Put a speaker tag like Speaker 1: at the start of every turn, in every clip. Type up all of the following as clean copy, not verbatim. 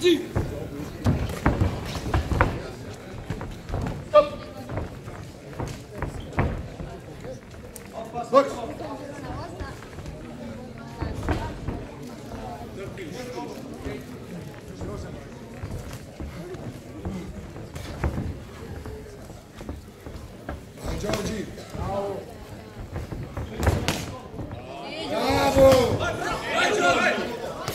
Speaker 1: Giorgi! Stop! Look! Giorgi! Bravo! Bravo! Vai Giorgi!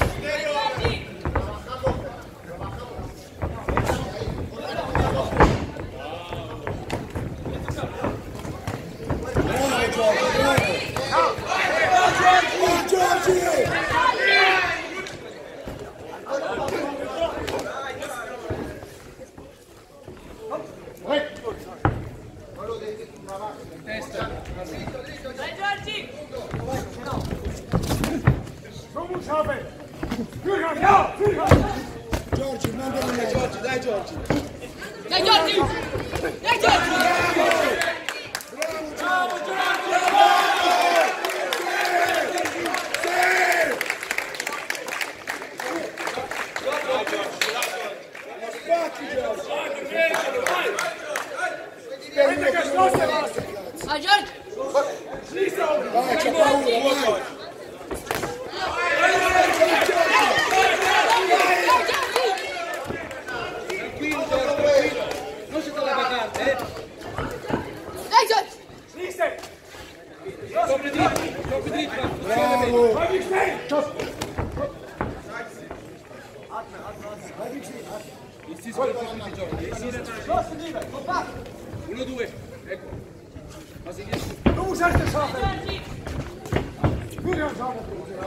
Speaker 1: Giorgi, manda un Giorgi, dai Giorgi! Dai Giorgi! Dai Giorgi! Bravo Giorgi!
Speaker 2: Vai Giorgi!
Speaker 1: Vai, c'è paura, vai!
Speaker 3: Non si trova da parte,
Speaker 2: Dai Giorgi!
Speaker 3: Sopra dritto,
Speaker 1: Bravo!
Speaker 3: Uno, due, ecco. Ma si riesce.
Speaker 1: Non usate il